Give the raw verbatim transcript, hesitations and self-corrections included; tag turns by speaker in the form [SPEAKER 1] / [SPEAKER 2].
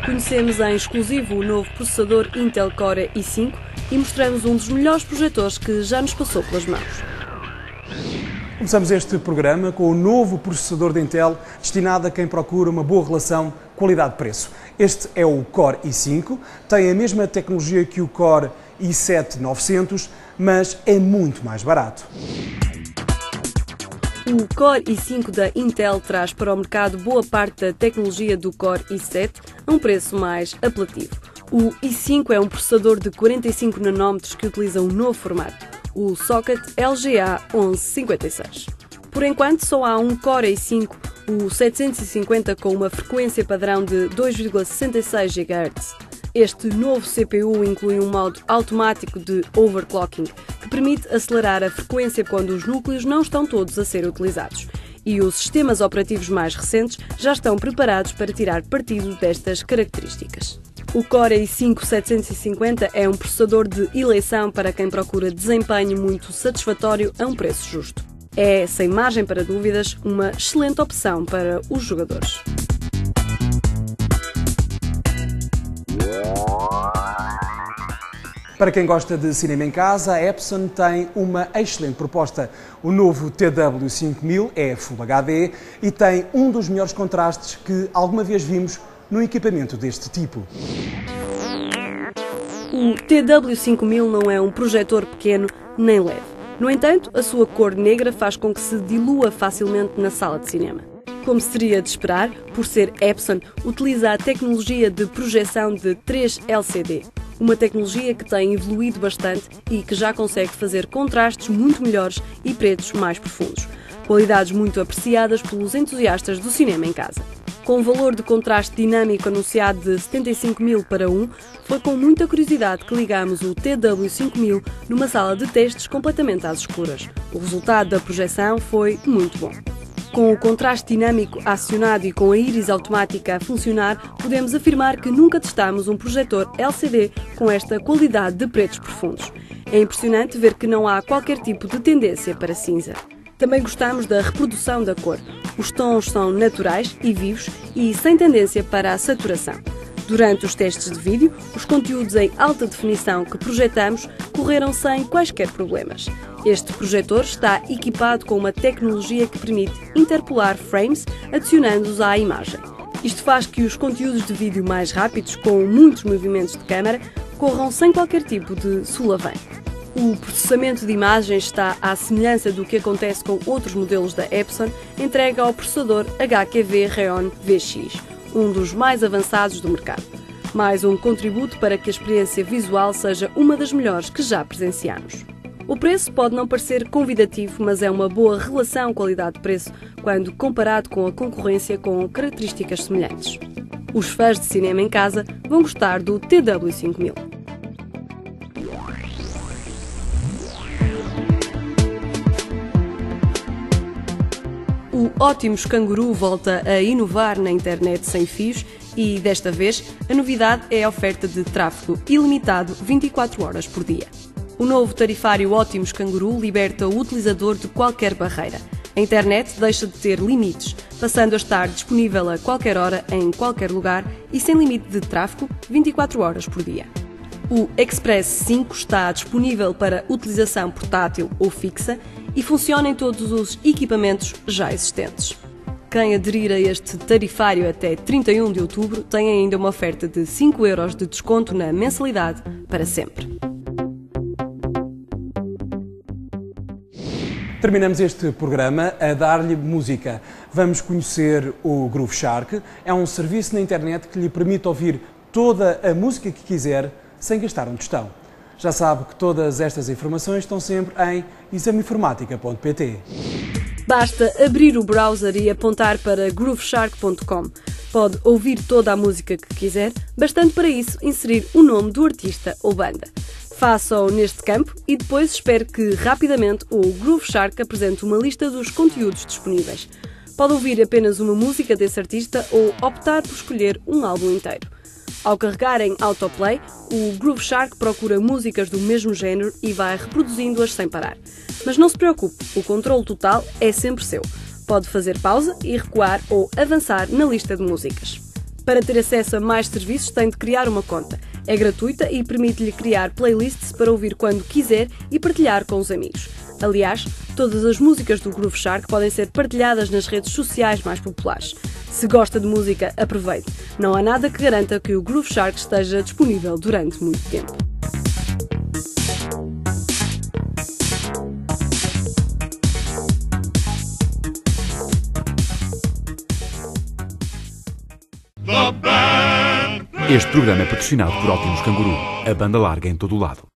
[SPEAKER 1] Conhecemos em exclusivo o novo processador Intel Core i cinco e mostramos um dos melhores projetores que já nos passou pelas mãos.
[SPEAKER 2] Começamos este programa com o novo processador da Intel destinado a quem procura uma boa relação qualidade-preço. Este é o Core i cinco, tem a mesma tecnologia que o Core i sete novecentos, mas é muito mais barato.
[SPEAKER 1] O Core i cinco da Intel traz para o mercado boa parte da tecnologia do Core i sete a um preço mais apelativo. O i cinco é um processador de quarenta e cinco nanómetros que utiliza um novo formato, o Socket L G A onze cinquenta e seis. Por enquanto, só há um Core i cinco, o setecentos e cinquenta, com uma frequência padrão de dois vírgula sessenta e seis gigahertz. Este novo C P U inclui um modo automático de overclocking, que permite acelerar a frequência quando os núcleos não estão todos a ser utilizados. E os sistemas operativos mais recentes já estão preparados para tirar partido destas características. O Core i cinco setecentos e cinquenta é um processador de eleição para quem procura desempenho muito satisfatório a um preço justo. É, sem margem para dúvidas, uma excelente opção para os jogadores.
[SPEAKER 2] Para quem gosta de cinema em casa, a Epson tem uma excelente proposta. O novo T W cinco mil é Full H D e tem um dos melhores contrastes que alguma vez vimos no equipamento deste tipo.
[SPEAKER 1] O T W cinco mil não é um projetor pequeno nem leve. No entanto, a sua cor negra faz com que se dilua facilmente na sala de cinema. Como seria de esperar, por ser Epson, utiliza a tecnologia de projeção de três L C D. Uma tecnologia que tem evoluído bastante e que já consegue fazer contrastes muito melhores e pretos mais profundos. Qualidades muito apreciadas pelos entusiastas do cinema em casa. Com o valor de contraste dinâmico anunciado de setenta e cinco mil para um, foi com muita curiosidade que ligamos o T W cinco mil numa sala de testes completamente às escuras. O resultado da projeção foi muito bom. Com o contraste dinâmico acionado e com a íris automática a funcionar, podemos afirmar que nunca testámos um projetor L C D com esta qualidade de pretos profundos. É impressionante ver que não há qualquer tipo de tendência para cinza. Também gostamos da reprodução da cor. Os tons são naturais e vivos e sem tendência para a saturação. Durante os testes de vídeo, os conteúdos em alta definição que projetamos correram sem quaisquer problemas. Este projetor está equipado com uma tecnologia que permite interpolar frames adicionando-os à imagem. Isto faz que os conteúdos de vídeo mais rápidos, com muitos movimentos de câmara, corram sem qualquer tipo de solavanco. O processamento de imagens está à semelhança do que acontece com outros modelos da Epson, entregue ao processador H Q V Xeon V X, um dos mais avançados do mercado. Mais um contributo para que a experiência visual seja uma das melhores que já presenciamos. O preço pode não parecer convidativo, mas é uma boa relação qualidade-preço quando comparado com a concorrência com características semelhantes. Os fãs de cinema em casa vão gostar do T W cinco mil. O Optimus Kangaroo volta a inovar na internet sem fios e, desta vez, a novidade é a oferta de tráfego ilimitado vinte e quatro horas por dia. O novo tarifário Optimus Kangaroo liberta o utilizador de qualquer barreira. A internet deixa de ter limites, passando a estar disponível a qualquer hora, em qualquer lugar e sem limite de tráfego vinte e quatro horas por dia. O Express cinco está disponível para utilização portátil ou fixa e funciona em todos os equipamentos já existentes. Quem aderir a este tarifário até trinta e um de outubro tem ainda uma oferta de cinco euros de desconto na mensalidade para sempre.
[SPEAKER 2] Terminamos este programa a dar-lhe música. Vamos conhecer o Groove Shark. É um serviço na internet que lhe permite ouvir toda a música que quiser sem gastar um tostão. Já sabe que todas estas informações estão sempre em exame informática ponto pt.
[SPEAKER 1] Basta abrir o browser e apontar para groove shark ponto com. Pode ouvir toda a música que quiser, bastando para isso inserir o nome do artista ou banda. Faça-o neste campo e depois espere que rapidamente o Groove Shark apresente uma lista dos conteúdos disponíveis. Pode ouvir apenas uma música desse artista ou optar por escolher um álbum inteiro. Ao carregar em Autoplay, o Groove Shark procura músicas do mesmo género e vai reproduzindo-as sem parar. Mas não se preocupe, o controle total é sempre seu. Pode fazer pausa e recuar ou avançar na lista de músicas. Para ter acesso a mais serviços, tem de criar uma conta. É gratuita e permite-lhe criar playlists para ouvir quando quiser e partilhar com os amigos. Aliás, todas as músicas do Groove Shark podem ser partilhadas nas redes sociais mais populares. Se gosta de música, aproveite. Não há nada que garanta que o Groove Shark esteja disponível durante muito tempo.
[SPEAKER 3] Este programa é patrocinado por Ótimos Canguru, a banda larga em todo o lado.